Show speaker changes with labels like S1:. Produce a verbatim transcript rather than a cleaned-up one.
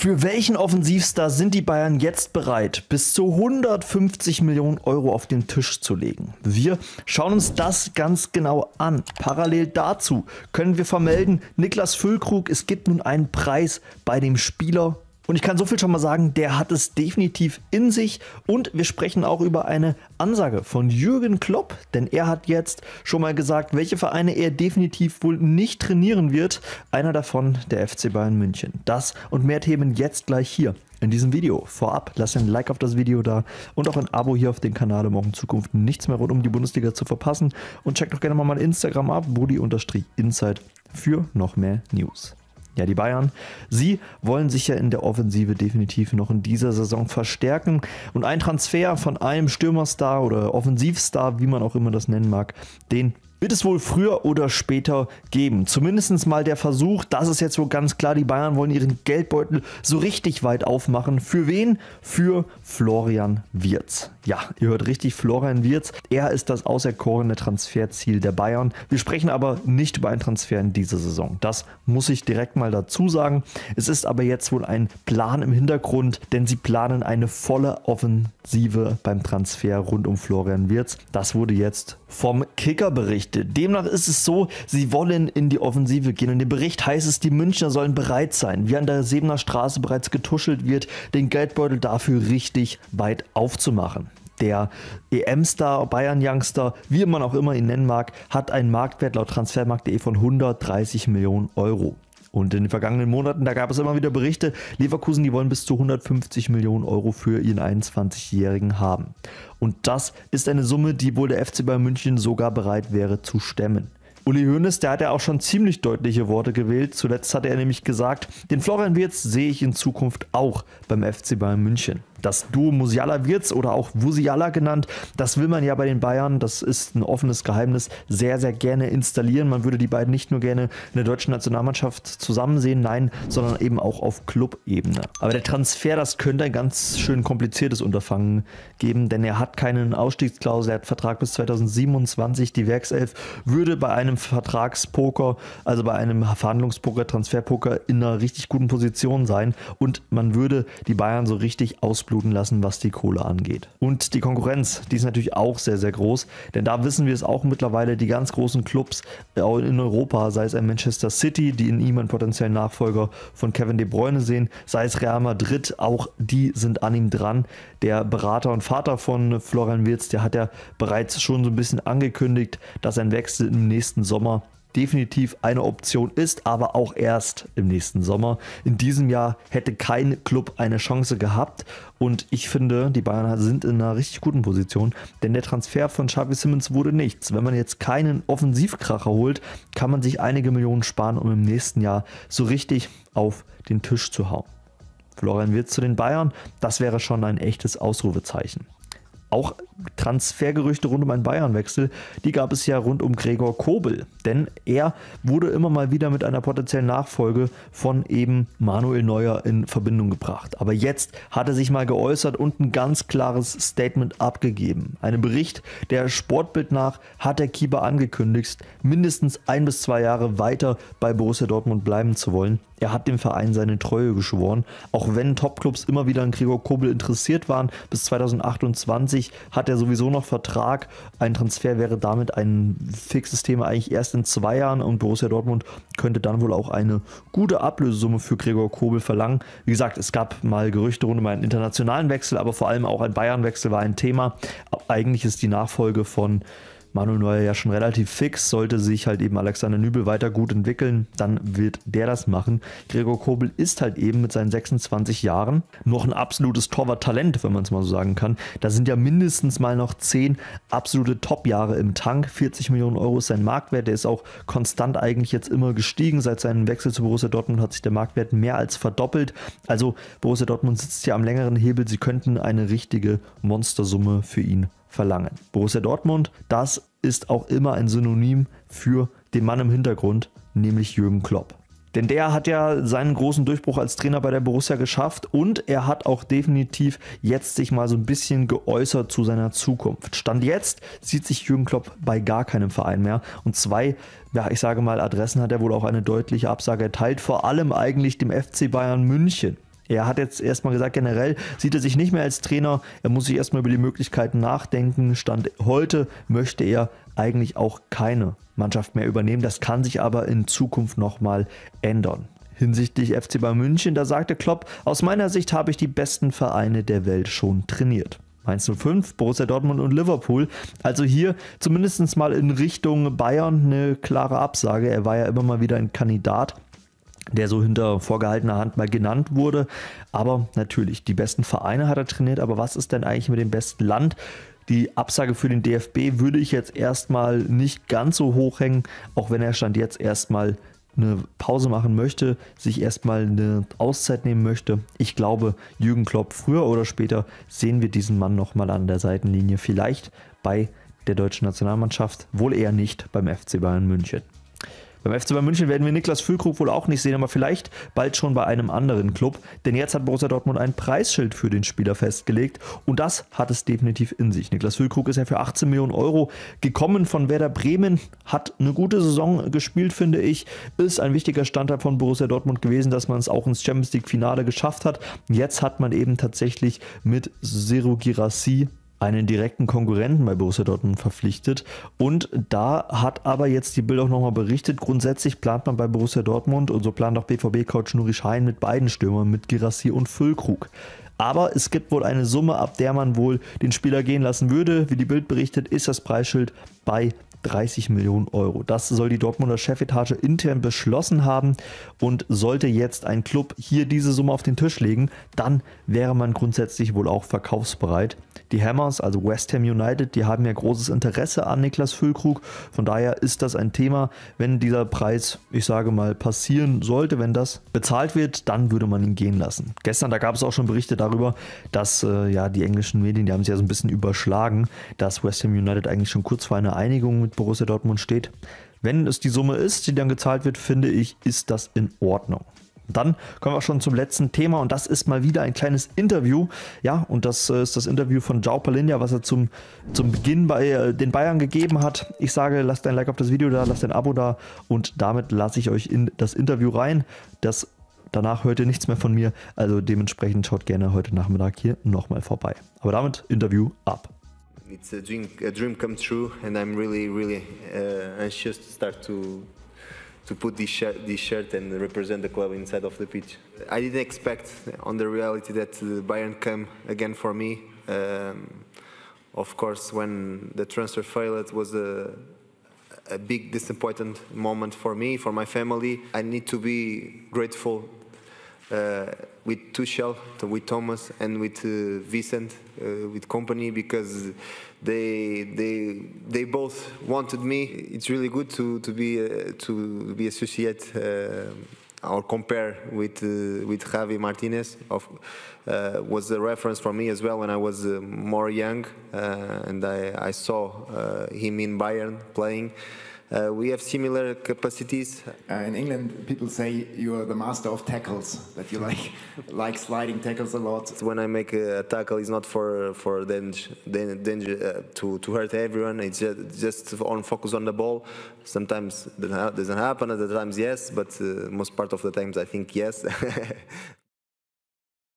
S1: Für welchen Offensivstar sind die Bayern jetzt bereit, bis zu hundertfünfzig Millionen Euro auf den Tisch zu legen? Wir schauen uns das ganz genau an. Parallel dazu können wir vermelden, Niklas Füllkrug, es gibt nun einen Preis bei dem Spieler. Und ich kann so viel schon mal sagen, der hat es definitiv in sich. Und wir sprechen auch über eine Ansage von Jürgen Klopp, denn er hat jetzt schon mal gesagt, welche Vereine er definitiv wohl nicht trainieren wird. Einer davon der F C Bayern München. Das und mehr Themen jetzt gleich hier in diesem Video. Vorab lasst ein Like auf das Video da und auch ein Abo hier auf den Kanal, um auch in Zukunft nichts mehr rund um die Bundesliga zu verpassen. Und checkt doch gerne mal mein Instagram ab, budi-inside für noch mehr News. Ja, die Bayern, sie wollen sich ja in der Offensive definitiv noch in dieser Saison verstärken und ein Transfer von einem Stürmerstar oder Offensivstar, wie man auch immer das nennen mag, den wird es wohl früher oder später geben. Zumindest mal der Versuch, das ist jetzt wohl ganz klar, die Bayern wollen ihren Geldbeutel so richtig weit aufmachen. Für wen? Für Florian Wirtz. Ja, ihr hört richtig, Florian Wirtz. Er ist das auserkorene Transferziel der Bayern. Wir sprechen aber nicht über einen Transfer in dieser Saison. Das muss ich direkt mal dazu sagen. Es ist aber jetzt wohl ein Plan im Hintergrund, denn sie planen eine volle Offensive beim Transfer rund um Florian Wirtz. Das wurde jetzt vom Kicker berichtet. Demnach ist es so, sie wollen in die Offensive gehen. Und im Bericht heißt es, die Münchner sollen bereit sein, wie an der Sebener Straße bereits getuschelt wird, den Geldbeutel dafür richtig weit aufzumachen. Der E M-Star, Bayern-Youngster, wie man auch immer ihn nennen mag, hat einen Marktwert laut transfermarkt punkt de von hundertdreißig Millionen Euro. Und in den vergangenen Monaten, da gab es immer wieder Berichte, Leverkusen, die wollen bis zu hundertfünfzig Millionen Euro für ihren einundzwanzigjährigen haben. Und das ist eine Summe, die wohl der F C Bayern München sogar bereit wäre zu stemmen. Uli Hoeneß, der hat ja auch schon ziemlich deutliche Worte gewählt. Zuletzt hatte er nämlich gesagt, den Florian Wirtz sehe ich in Zukunft auch beim F C Bayern München. Das Duo Musiala-Wirtz oder auch Wusiala genannt, das will man ja bei den Bayern, das ist ein offenes Geheimnis, sehr, sehr gerne installieren. Man würde die beiden nicht nur gerne in der deutschen Nationalmannschaft zusammen sehen, nein, sondern eben auch auf Club-Ebene. Aber der Transfer, das könnte ein ganz schön kompliziertes Unterfangen geben, denn er hat keinen Ausstiegsklausel, er hat Vertrag bis zweitausendsiebenundzwanzig. Die Werkself würde bei einem Vertragspoker, also bei einem Verhandlungspoker, Transferpoker in einer richtig guten Position sein und man würde die Bayern so richtig ausbluten lassen, was die Kohle angeht. Und die Konkurrenz, die ist natürlich auch sehr, sehr groß, denn da wissen wir es auch mittlerweile, die ganz großen Clubs in Europa, sei es ein Manchester City, die in ihm einen potenziellen Nachfolger von Kevin De Bruyne sehen, sei es Real Madrid, auch die sind an ihm dran. Der Berater und Vater von Florian Wirtz, der hat ja bereits schon so ein bisschen angekündigt, dass ein Wechsel im nächsten Sommer definitiv eine Option ist, aber auch erst im nächsten Sommer. In diesem Jahr hätte kein Club eine Chance gehabt und ich finde, die Bayern sind in einer richtig guten Position, denn der Transfer von Xavi Simons wurde nichts. Wenn man jetzt keinen Offensivkracher holt, kann man sich einige Millionen sparen, um im nächsten Jahr so richtig auf den Tisch zu hauen. Florian Wirtz zu den Bayern, das wäre schon ein echtes Ausrufezeichen. Auch Transfergerüchte rund um einen Bayern-Wechsel, die gab es ja rund um Gregor Kobel, denn er wurde immer mal wieder mit einer potenziellen Nachfolge von eben Manuel Neuer in Verbindung gebracht. Aber jetzt hat er sich mal geäußert und ein ganz klares Statement abgegeben. Einem Bericht der Sportbild nach hat der Keeper angekündigt, mindestens ein bis zwei Jahre weiter bei Borussia Dortmund bleiben zu wollen. Er hat dem Verein seine Treue geschworen, auch wenn Topclubs immer wieder an Gregor Kobel interessiert waren. Bis zweitausendachtundzwanzig hat er sowieso noch Vertrag. Ein Transfer wäre damit ein fixes Thema eigentlich erst in zwei Jahren und Borussia Dortmund könnte dann wohl auch eine gute Ablösesumme für Gregor Kobel verlangen. Wie gesagt, es gab mal Gerüchte rund um einen internationalen Wechsel, aber vor allem auch ein Bayern-Wechsel war ein Thema. Eigentlich ist die Nachfolge von Manuel Neuer ja schon relativ fix, sollte sich halt eben Alexander Nübel weiter gut entwickeln, dann wird der das machen. Gregor Kobel ist halt eben mit seinen sechsundzwanzig Jahren noch ein absolutes Torwarttalent, wenn man es mal so sagen kann. Da sind ja mindestens mal noch zehn absolute Top-Jahre im Tank. vierzig Millionen Euro ist sein Marktwert, der ist auch konstant eigentlich jetzt immer gestiegen. Seit seinem Wechsel zu Borussia Dortmund hat sich der Marktwert mehr als verdoppelt. Also Borussia Dortmund sitzt ja am längeren Hebel, sie könnten eine richtige Monstersumme für ihn verlangen. Borussia Dortmund, das ist auch immer ein Synonym für den Mann im Hintergrund, nämlich Jürgen Klopp. Denn der hat ja seinen großen Durchbruch als Trainer bei der Borussia geschafft und er hat auch definitiv jetzt sich mal so ein bisschen geäußert zu seiner Zukunft. Stand jetzt sieht sich Jürgen Klopp bei gar keinem Verein mehr und zwei, ja ich sage mal Adressen hat er wohl auch eine deutliche Absage erteilt, vor allem eigentlich dem F C Bayern München. Er hat jetzt erstmal gesagt, generell sieht er sich nicht mehr als Trainer. Er muss sich erstmal über die Möglichkeiten nachdenken. Stand heute möchte er eigentlich auch keine Mannschaft mehr übernehmen. Das kann sich aber in Zukunft nochmal ändern. Hinsichtlich F C Bayern München, da sagte Klopp, aus meiner Sicht habe ich die besten Vereine der Welt schon trainiert. Mainz null fünf, Borussia Dortmund und Liverpool. Also hier zumindest mal in Richtung Bayern eine klare Absage. Er war ja immer mal wieder ein Kandidat, der so hinter vorgehaltener Hand mal genannt wurde. Aber natürlich, die besten Vereine hat er trainiert. Aber was ist denn eigentlich mit dem besten Land? Die Absage für den D F B würde ich jetzt erstmal nicht ganz so hoch hängen, auch wenn er Stand jetzt erstmal eine Pause machen möchte, sich erstmal eine Auszeit nehmen möchte. Ich glaube, Jürgen Klopp, früher oder später sehen wir diesen Mann nochmal an der Seitenlinie. Vielleicht bei der deutschen Nationalmannschaft, wohl eher nicht beim F C Bayern München. Beim F C Bayern München werden wir Niklas Füllkrug wohl auch nicht sehen, aber vielleicht bald schon bei einem anderen Club. Denn jetzt hat Borussia Dortmund ein Preisschild für den Spieler festgelegt und das hat es definitiv in sich. Niklas Füllkrug ist ja für achtzehn Millionen Euro gekommen von Werder Bremen, hat eine gute Saison gespielt, finde ich, ist ein wichtiger Standteil von Borussia Dortmund gewesen, dass man es auch ins Champions League Finale geschafft hat. Jetzt hat man eben tatsächlich mit Serhou Guirassy einen direkten Konkurrenten bei Borussia Dortmund verpflichtet und da hat aber jetzt die Bild auch nochmal berichtet, grundsätzlich plant man bei Borussia Dortmund und so plant auch B V B-Coach Nuri Sahin mit beiden Stürmern, mit Guirassy und Füllkrug. Aber es gibt wohl eine Summe, ab der man wohl den Spieler gehen lassen würde. Wie die Bild berichtet, ist das Preisschild bei dreißig Millionen Euro. Das soll die Dortmunder Chefetage intern beschlossen haben und sollte jetzt ein Club hier diese Summe auf den Tisch legen, dann wäre man grundsätzlich wohl auch verkaufsbereit. Die Hammers, also West Ham United, die haben ja großes Interesse an Niklas Füllkrug. Von daher ist das ein Thema, wenn dieser Preis, ich sage mal, passieren sollte, wenn das bezahlt wird, dann würde man ihn gehen lassen. Gestern, da gab es auch schon Berichte darüber, dass äh, ja die englischen Medien, die haben sich ja so ein bisschen überschlagen, dass West Ham United eigentlich schon kurz vor einer Einigung mit Borussia Dortmund steht. Wenn es die Summe ist, die dann gezahlt wird, finde ich, ist das in Ordnung. Dann kommen wir schon zum letzten Thema und das ist mal wieder ein kleines Interview. Ja, und das ist das Interview von João Palhinha, was er zum, zum Beginn bei den Bayern gegeben hat. Ich sage, lasst ein Like auf das Video da, lasst ein Abo da und damit lasse ich euch in das Interview rein. Das, danach hört ihr nichts mehr von mir, also dementsprechend schaut gerne heute Nachmittag hier nochmal vorbei. Aber damit Interview ab.
S2: It's a dream, a dream come true, and I'm really, really uh, anxious to start to to put this shirt, this shirt and represent the club inside of the pitch. I didn't expect on the reality that uh, Bayern come again for me. Um, of course, when the transfer failed, it was a a big disappointing moment for me, for my family. I need to be grateful uh, with Tuchel, with Thomas, and with uh, Vicent, uh, with company, because they they they both wanted me. It's really good to to be uh, to be associate uh, or compare with uh, with Javi Martinez. Of uh, was a reference for me as well when I was uh, more young, uh, and I I saw uh, him in Bayern playing. Uh, we have similar capacities.
S3: Uh, in England, people say you are the master of tackles, that you like like sliding tackles a lot.
S2: When I make a tackle, it's not for for danger, danger uh, to to hurt everyone. It's just, just on focus on the ball. Sometimes that doesn't happen. Other times, yes, but uh, most part of the times, I think yes.